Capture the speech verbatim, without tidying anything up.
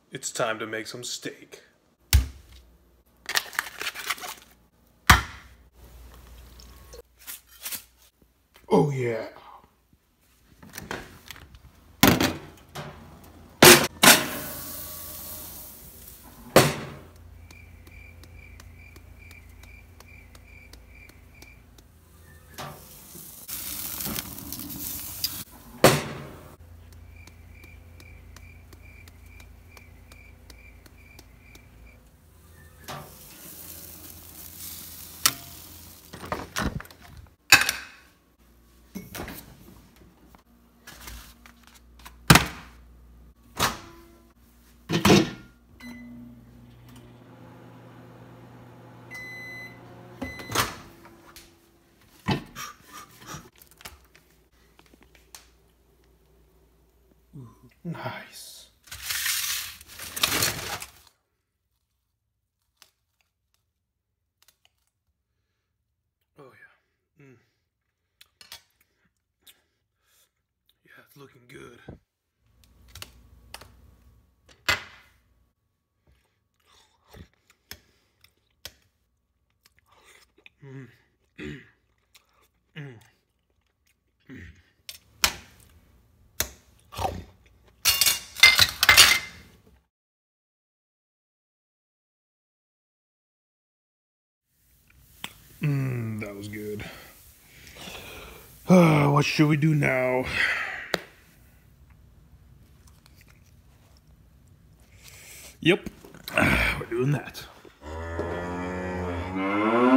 It's time to make some steak. Oh yeah. Nice. Oh yeah. Mm. Yeah, it's looking good. Mm. Mm. Mm. Mmm, that was good. Uh, what should we do now? Yep, we're doing that.